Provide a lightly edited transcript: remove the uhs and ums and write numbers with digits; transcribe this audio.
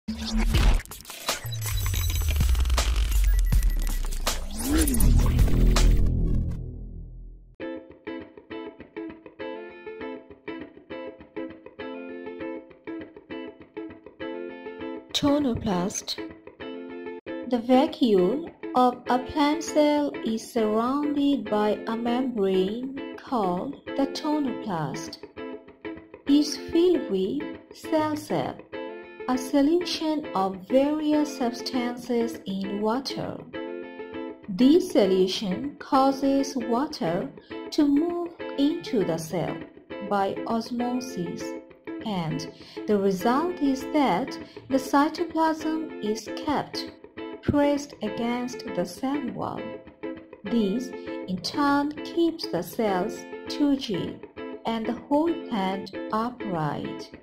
Tonoplast. The vacuole of a plant cell is surrounded by a membrane called the tonoplast. It is filled with cell sap, a solution of various substances in water. This solution causes water to move into the cell by osmosis, and the result is that the cytoplasm is kept pressed against the cell wall. This, in turn, keeps the cells turgid and the whole plant upright.